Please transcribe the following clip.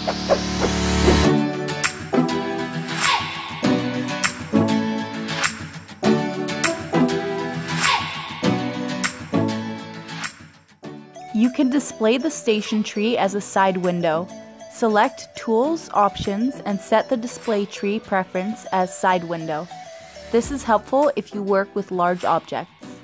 You can display the station tree as a side window. Select Tools Options and set the display tree preference as side window. This is helpful if you work with large objects.